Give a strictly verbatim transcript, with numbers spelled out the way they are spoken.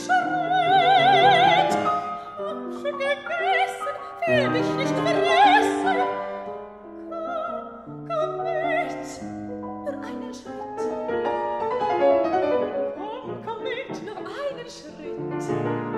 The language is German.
Schritt. Hab schon gegessen, will dich nicht vergessen. Komm, komm mit, nur einen Schritt. Komm, komm mit, nur einen Schritt.